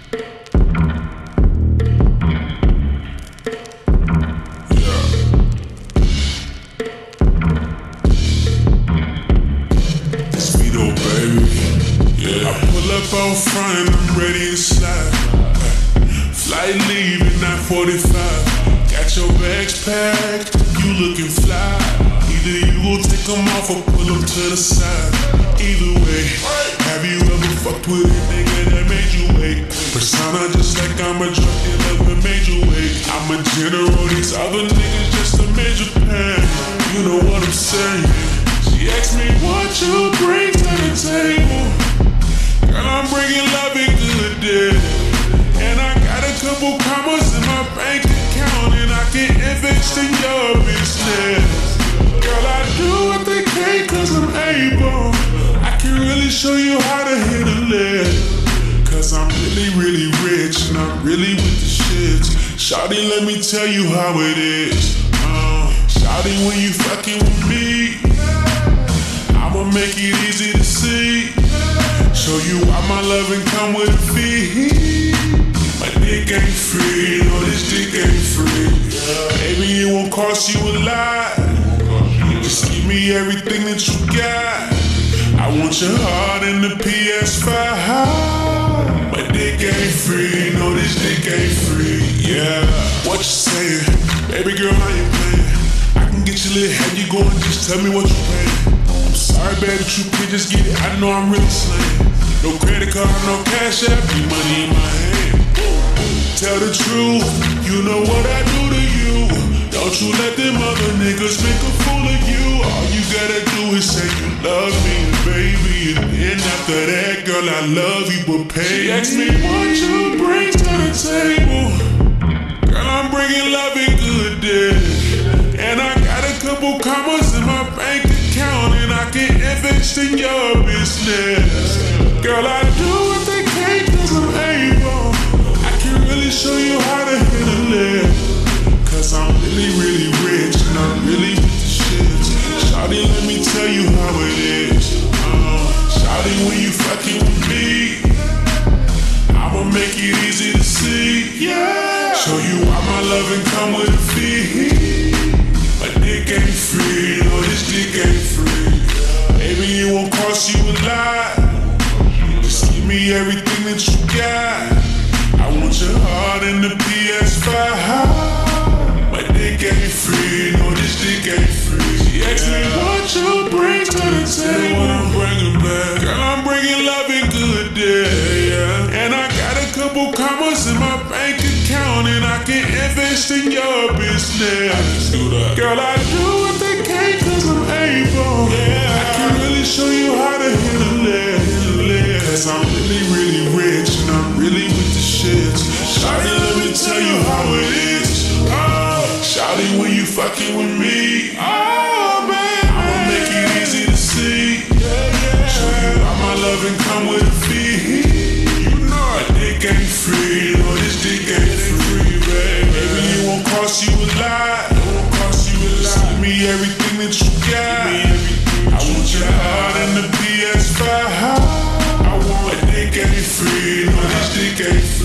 It's Vedo, baby. Yeah. I pull up out front and I'm ready to slide. Flight leaving 9:45. Got your bags packed, you looking fly. Either you gon' take them off or pull them to the side. Either way, have you ever fucked with a nigga that made you wait? Persona just like I'm a drug dealer with major weight. I'm a general, these other niggas just a major pain. You know what I'm saying? She asked me what you bring to the table. Girl, I'm bringing love and good day. And I got a couple commas in my bank account, and I can invest in your business. Girl, I do what they can cause I'm able. I can really show you how to hit a lick. Cause I'm really, really rich and I'm really with the shits. Shawty, let me tell you how it is. Shawty, when you fucking with me, I'ma make it easy to see. Show you why my loving come with a fee. My dick ain't free, no this dick ain't free. Baby, it won't cost you a lot. Just give me everything that you got. I want your heart in the PS5. My dick ain't free, no this dick ain't free. Yeah, what you saying? Baby girl, how you playing? I can get you lit, how you going? Just tell me what you paying. I'm sorry, baby, but you can just get it. I know I'm really slaying. No credit card, no cash app, be money in my hand. Tell the truth, you know what I do to you. Don't you let them other niggas make a fool of you. All you gotta do is say you love me, baby. And then after that, girl, I love you, but pay. She asked me what you bring to the table. Girl, I'm bringing love and good day. And I got a couple commas in my bank account, and I can invest in your business. Girl, I do what they can cause I'm able. I can really show you how to hit a lick. Cause I'm really, really rich and I'm really with the shits. Shawty, let me tell you how it is. Shawty, when you fucking with me, I'ma make it easy to see. Yeah. Show you why my loving come with a fee. My dick ain't free, no this dick ain't free. Baby, it won't cost you a lot. Just give me everything that you got. I want your heart in the PS5. My dick ain't free, no this dick ain't free. She asked me what you bring to the table. What I'm bringing back. Girl, I'm bringing love and good day. Yeah. And I got a couple commas in my bank account, and I can invest in your business. I just do that. Girl, I do what they can cause I'm able. Yeah. I can really show you how to hit a lick. Cause I'm really, really rich and I'm really with the shits. Shawty, let me tell you how it is. Shawty, when you fucking with me, I'ma make it easy to see. Show you how my loving come with a fee. You know my dick ain't free, no this dick ain't free, baby. Baby, it won't cost you a lot. Just give me everything that you got. I want your heart in the PS5. I want my dick ain't free, no this dick ain't free.